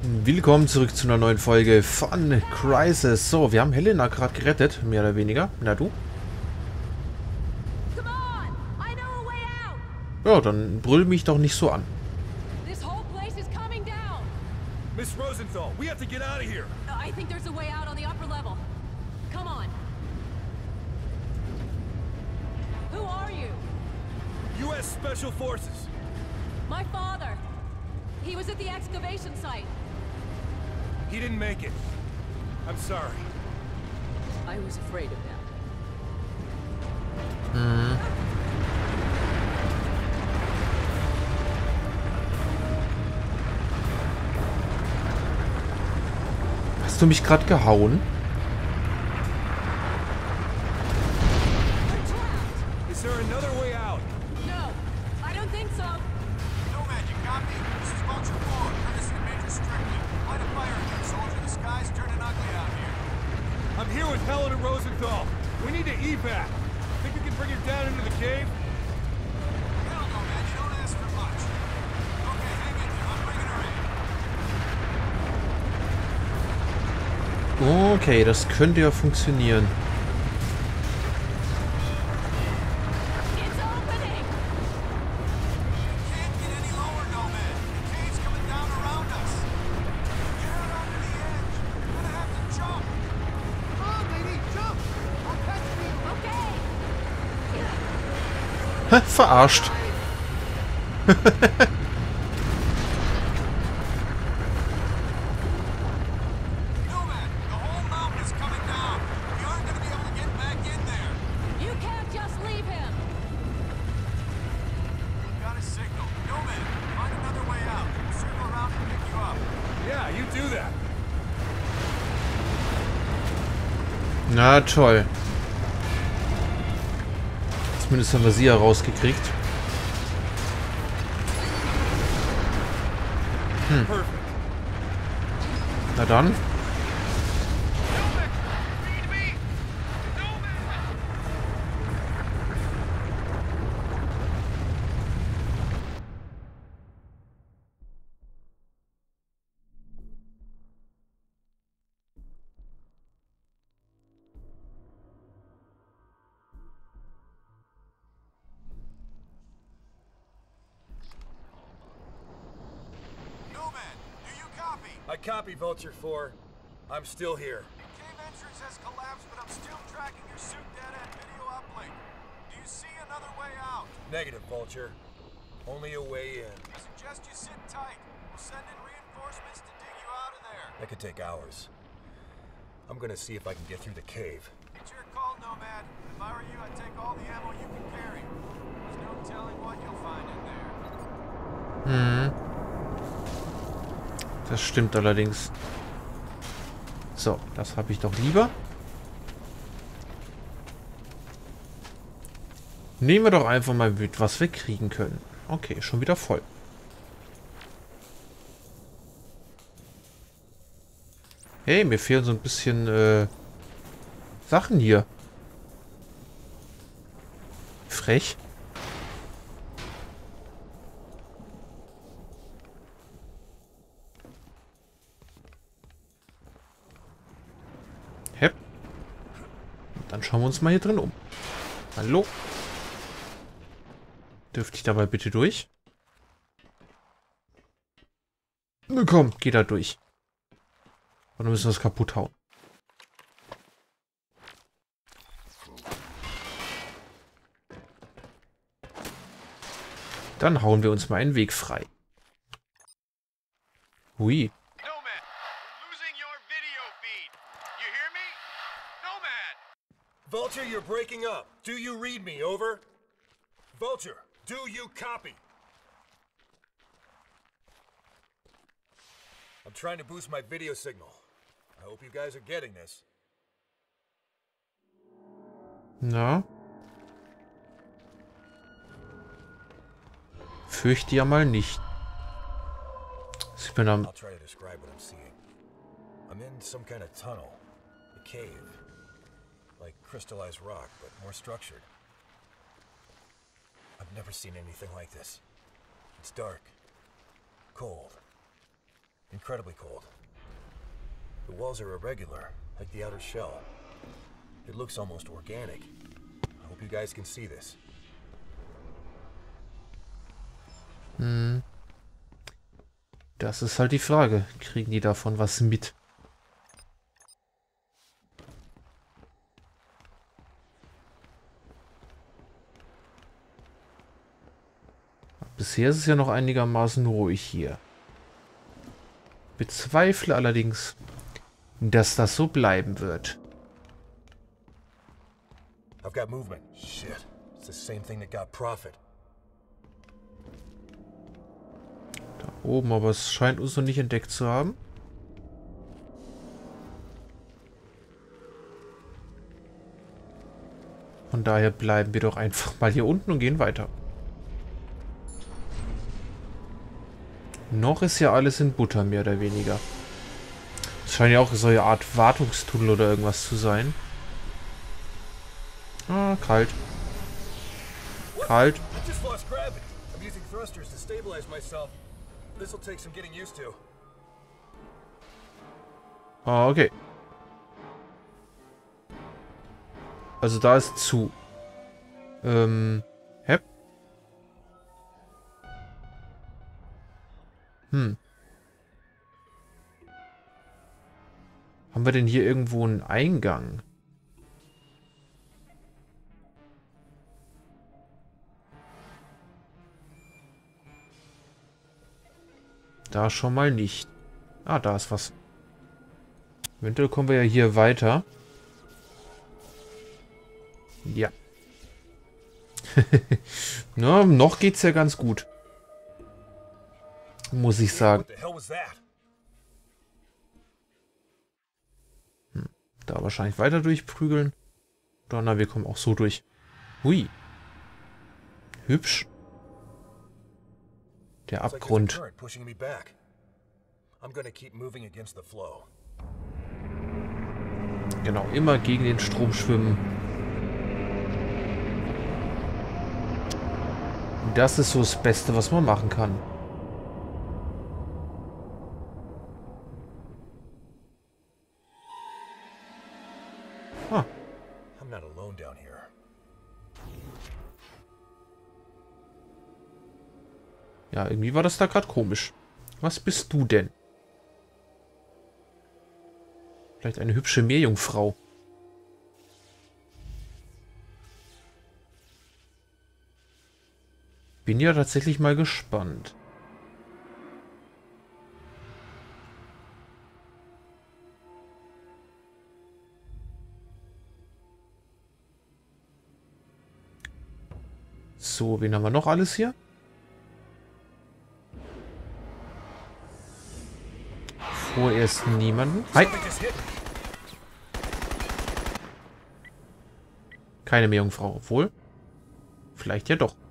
Willkommen zurück zu einer neuen Folge von Crysis. So, wir haben Helena gerade gerettet, mehr oder weniger. Na du? Ja, dann brüll mich doch nicht so an. Miss Rosenthal, we have to get out of here. I think there's a way out on the upper level. Come on. Who are you? U.S. Special Forces. My father. He was at the excavation site. He didn't make it. I'm sorry. I was afraid of that. Hast du mich gerade gehauen? We're trapped. Is there another way out? No, I don't think so. Nomad, you copy? This is Vulture 4, courtesy of Major Strictly. Light a fire again, soldier. The sky's turning ugly out here. I'm here with Helena Rosenthal. We need to evac. Think we can bring her down into the cave? Hell, Nomad, you don't ask for much. Okay, hang in there. I'm bringing her in. Okay, das könnte ja funktionieren. It's opening. Can't get any lower, Nomad. The cave's coming down around us. Get out onto the edge. You're gonna have to jump. Come on, lady, jump. I'll catch you. Okay. Verarscht. Nomad, the whole mountain is coming down. We aren't gonna be able to get back in there. You can't just leave him. Got a signal. Nomad, find another way out. Circle around and pick you up. Yeah, you do that. Na toll. Zumindest haben wir sie ja rausgekriegt. Perfect. Na dann. Nomad, do you copy? I copy Vulture 4. I'm still here. The cave entrance has collapsed, but I'm still tracking your suit data and video uplink. Do you see another way out? Negative, Vulture. Only a way in. I suggest you sit tight. We'll send in reinforcements to dig you out of there. That could take hours. I'm gonna see if I can get through the cave. It's your call, Nomad. If I were you, I'd take all the ammo you can carry. There's no telling what you'll find in there. Das stimmt allerdings. So, das habe ich doch lieber. Nehmen wir doch einfach mal mit, was wir kriegen können. Okay, schon wieder voll. Hey, mir fehlen so ein bisschen Sachen hier. Frech. Hep. Dann schauen wir uns mal hier drin um. Hallo? Dürfte ich dabei bitte durch? Na komm, geh da durch. Und dann müssen wir es kaputt hauen. Dann hauen wir uns mal einen Weg frei. Hui. Nomad, we're losing your video feed. You hear me? Nomad! Vulture, you're breaking up. Do you read me? Over? Vulture, do you copy? I'm trying to boost my video signal. I hope you guys are getting this. Na? Fürchte ja mal nicht. Sieht mir dann... I'll try to describe what I'm seeing. I'm in some kind of tunnel. A cave. Like crystallized rock, but more structured. I've never seen anything like this. It's dark, cold, and incredibly cold. The walls are irregular, like the outer shell. It looks almost organic. I hope you guys can see this. Das ist halt die Frage. Kriegen die davon was mit? Bisher ist es ja noch einigermaßen ruhig hier. Bezweifle allerdings, dass das so bleiben wird. I've got movement. Shit. It's the same thing that got Prophet. Da oben, aber es scheint uns noch nicht entdeckt zu haben. Von daher bleiben wir doch einfach mal hier unten und gehen weiter. Noch ist ja alles in Butter, mehr oder weniger. Es scheint ja auch so eine Art Wartungstunnel oder irgendwas zu sein. Ah, kalt. Kalt. I just lost gravity. I'm using thrusters to stabilize myself. This'll take some getting used to. Ah, okay. Also da ist zu. Hä? Haben wir denn hier irgendwo einen Eingang? Da schon mal nicht. Ah, da ist was. Eventuell kommen wir ja hier weiter. Ja. Na, noch geht's ja ganz gut. Muss ich sagen. What the hell was that? Da wahrscheinlich weiter durchprügeln. Donner, wir kommen auch so durch. Hui. Hübsch. Der It's like there's a Abgrund. current pushing me back. I'm gonna keep moving against the flow. Genau, immer gegen den Strom schwimmen. Das ist so das Beste, was man machen kann. Ah, I'm not alone down here. ja, irgendwie war das da gerade komisch. Was bist du denn? Vielleicht eine hübsche Meerjungfrau. Bin ja tatsächlich mal gespannt. So, wen haben wir noch alles hier? Vorerst niemanden. Hi! Something just hit me. Keine Meerjungfrau. Obwohl. Vielleicht ja doch.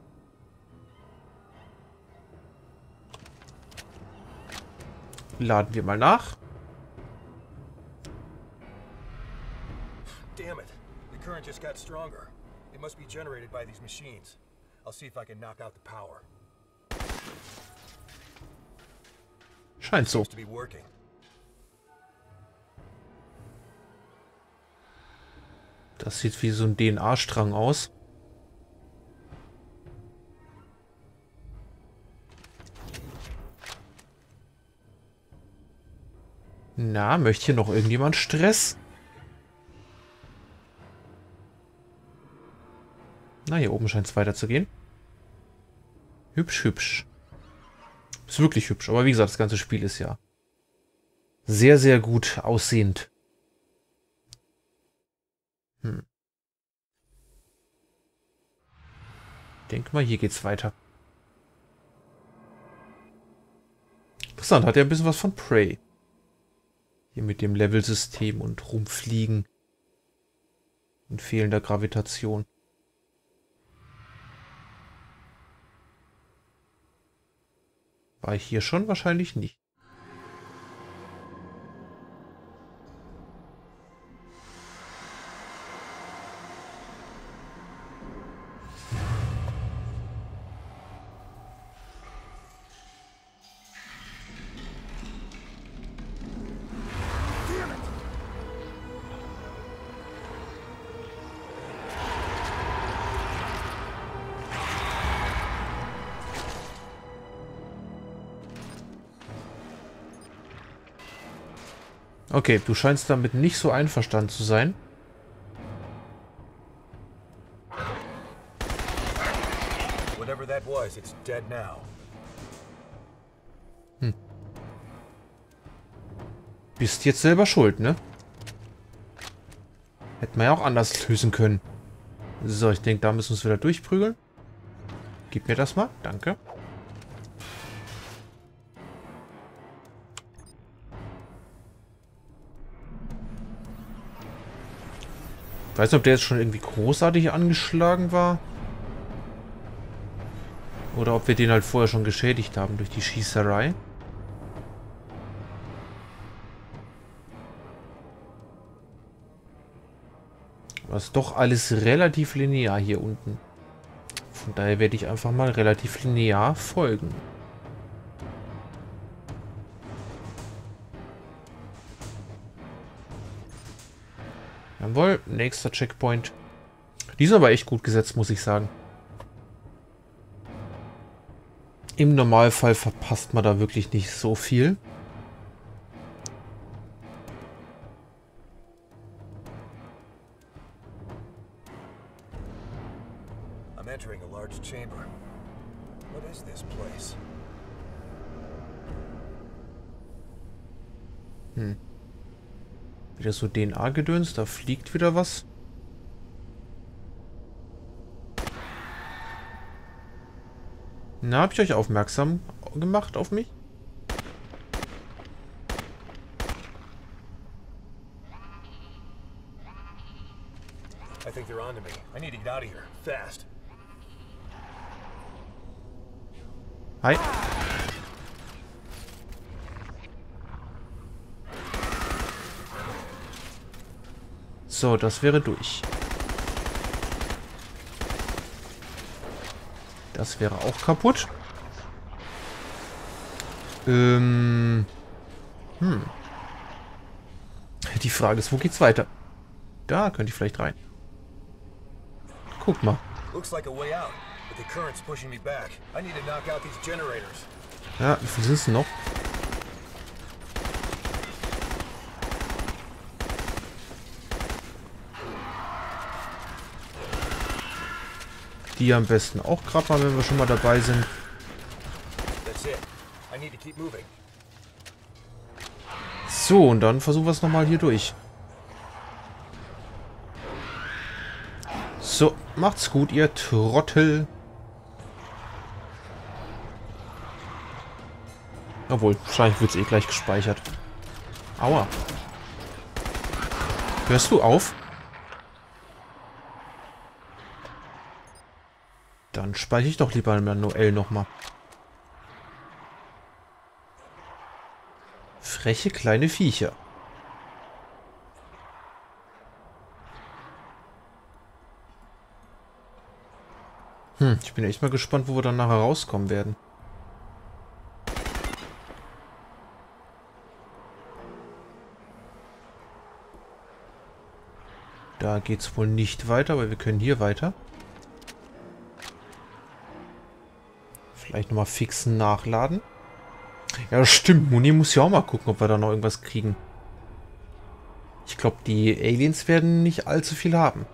Laden wir mal nach. Damn it. The current just got stronger. It must be generated by these machines. I'll see if I can knock out the power. Scheint so. Seems to be working. Das sieht wie so ein DNA-Strang aus. Na, möchte hier noch irgendjemand Stress? Na, hier oben scheint es weiterzugehen. Hübsch, hübsch. Ist wirklich hübsch. Aber wie gesagt, das ganze Spiel ist ja sehr, sehr gut aussehend. Denk mal, hier geht's weiter. Interessant, hat ja ein bisschen was von Prey. Hier mit dem Levelsystem und rumfliegen. Und fehlender Gravitation. War ich hier schon? Wahrscheinlich nicht. Okay, du scheinst damit nicht so einverstanden zu sein. Whatever that was, it's dead now. Bist jetzt selber schuld, ne? Hätten wir ja auch anders lösen können. So, ich denke, da müssen wir uns wieder durchprügeln. Gib mir das mal. Danke. Ich weiß nicht, ob der jetzt schon irgendwie großartig angeschlagen war. Oder ob wir den halt vorher schon geschädigt haben durch die Schießerei. Aber es ist doch alles relativ linear hier unten. Von daher werde ich einfach mal relativ linear folgen. Jawohl, nächster Checkpoint. Die sind aber echt gut gesetzt, muss ich sagen. Im Normalfall verpasst man da wirklich nicht so viel. I'm entering a large chamber. What is this place? Wieder so DNA-Gedöns, da fliegt wieder was. Na, hab ich euch aufmerksam gemacht auf mich? I think they're onto me. I need to get out of here. Fast. Hi. So, das wäre durch. Das wäre auch kaputt. Die Frage ist, wo geht's weiter? Da könnte ich vielleicht rein. Guck mal. Looks like a way out, but the current's pushing me back. I need to knock out these generators. Ja, wie viel sind es noch? Die am besten auch gerade mal, wenn wir schon mal dabei sind. That's it. I need to keep moving. So, und dann versuchen wir es nochmal hier durch. So, macht's gut, ihr Trottel. Obwohl, wahrscheinlich wird es eh gleich gespeichert. Aua. Hörst du auf? Dann speichere ich doch lieber manuell nochmal. Freche kleine Viecher. Ich bin echt mal gespannt, wo wir dann nachher rauskommen werden. Da geht's wohl nicht weiter, aber wir können hier weiter. Vielleicht nochmal fixen nachladen. Ja, stimmt. Muni muss ja auch mal gucken, ob wir da noch irgendwas kriegen. Ich glaube, die Aliens werden nicht allzu viel haben.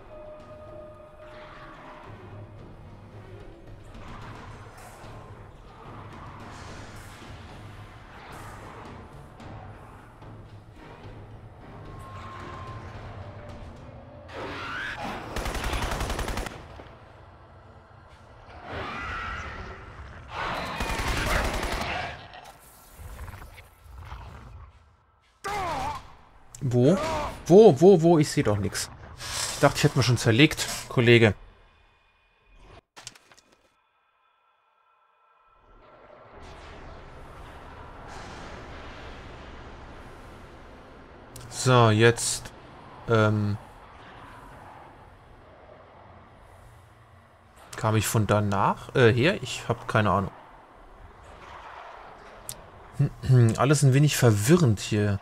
Wo? Wo? Ich sehe doch nichts. Ich dachte, ich hätte mir schon zerlegt, Kollege. So, jetzt. Kam ich von danach her? Ich habe keine Ahnung. Alles ein wenig verwirrend hier.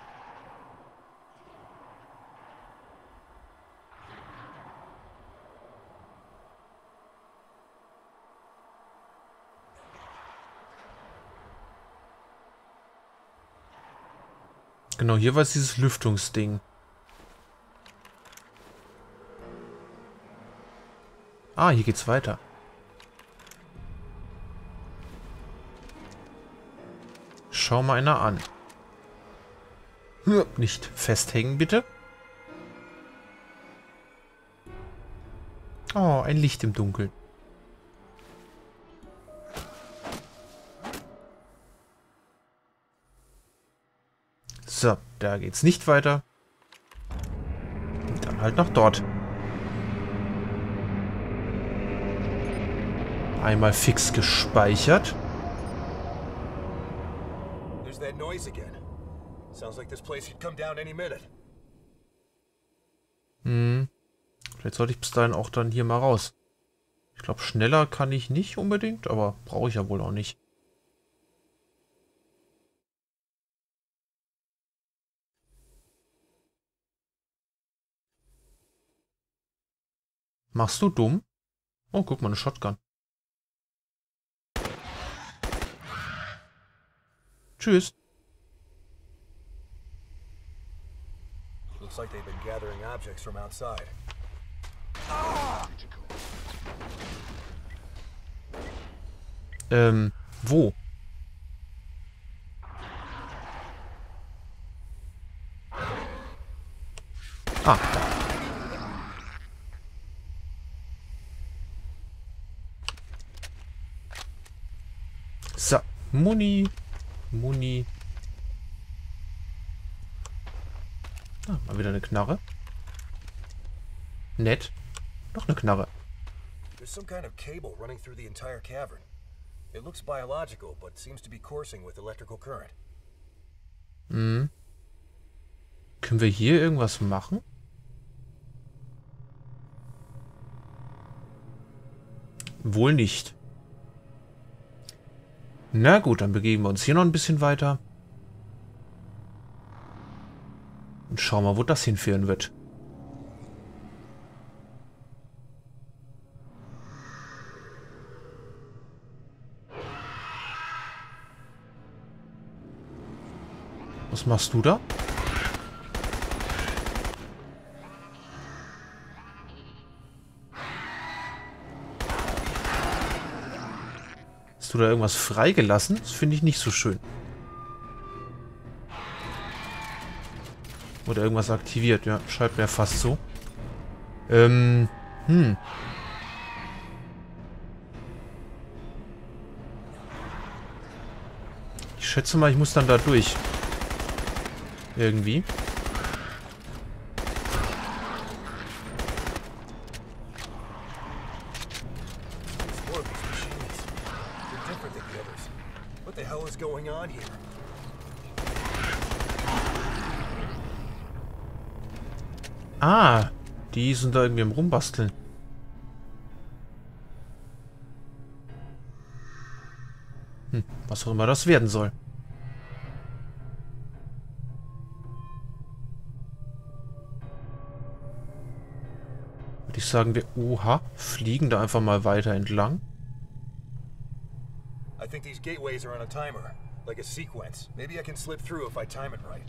Genau, hier war es dieses Lüftungsding. Ah, hier geht's weiter. Schau mal einer an. Nicht festhängen, bitte. Oh, ein Licht im Dunkeln. So, da geht's nicht weiter. Dann halt nach dort. Einmal fix gespeichert. There's that noise again. Sounds like this place could come down any minute. Vielleicht sollte ich bis dahin auch dann hier mal raus. Ich glaube, schneller kann ich nicht unbedingt, aber brauche ich ja wohl auch nicht. Machst du dumm? Oh, guck mal, eine Shotgun. Tschüss. Looks like they've been gathering objects from outside. Wo? Ah, da. So, Muni. Ah, mal wieder eine Knarre. Nett. Noch eine Knarre. There's some kind of cable running through the entire cavern. It looks biological, but seems to be coursing with electrical current. Können wir hier irgendwas machen? Wohl nicht. Na gut, dann begeben wir uns hier noch ein bisschen weiter. Und schauen mal, wo das hinführen wird. Was machst du da? Hast du da irgendwas freigelassen? Das finde ich nicht so schön. Oder irgendwas aktiviert, ja. Scheint mir fast so. Ich schätze mal, ich muss dann da durch. Irgendwie. More of these machines. They're different than the others. What the hell is going on here? Ah, die sind da irgendwie am Rumbasteln. Was auch immer das werden soll. Würde ich sagen, wir... Oha, fliegen da einfach mal weiter entlang. I think these gateways are on a timer, like a sequence. Maybe I can slip through if I time it right.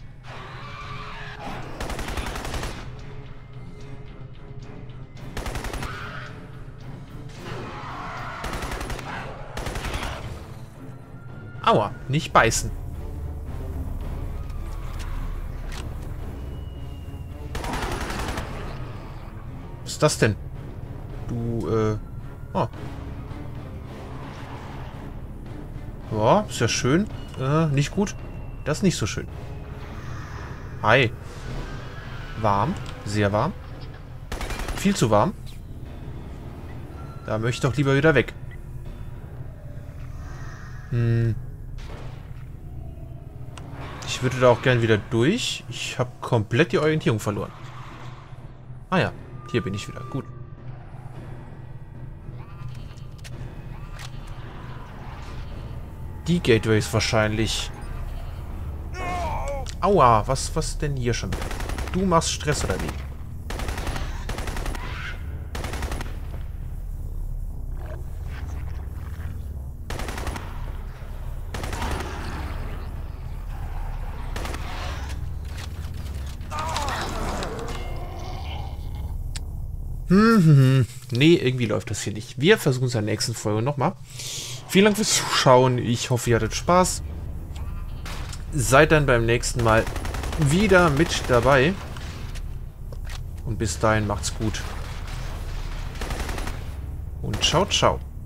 Aua, nicht beißen. Was ist das denn? Du, oh. Ja, ist ja schön. Nicht gut. Das ist nicht so schön. Hi. Warm. Sehr warm. Viel zu warm. Da möchte ich doch lieber wieder weg. Ich würde da auch gern wieder durch. Ich habe komplett die Orientierung verloren. Ah ja, hier bin ich wieder. Gut. Die Gateways wahrscheinlich. Aua, was denn hier schon? Du machst Stress oder wie? Nee, irgendwie läuft das hier nicht. Wir versuchen es in der nächsten Folge nochmal. Vielen Dank fürs Zuschauen. Ich hoffe, ihr hattet Spaß. Seid dann beim nächsten Mal wieder mit dabei. Und bis dahin macht's gut. Und ciao, ciao.